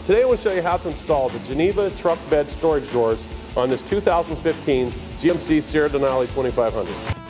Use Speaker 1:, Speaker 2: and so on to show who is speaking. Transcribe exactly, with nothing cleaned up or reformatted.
Speaker 1: Today I will show you how to install the Geneva truck bed storage doors on this two thousand fifteen G M C Sierra Denali twenty-five hundred.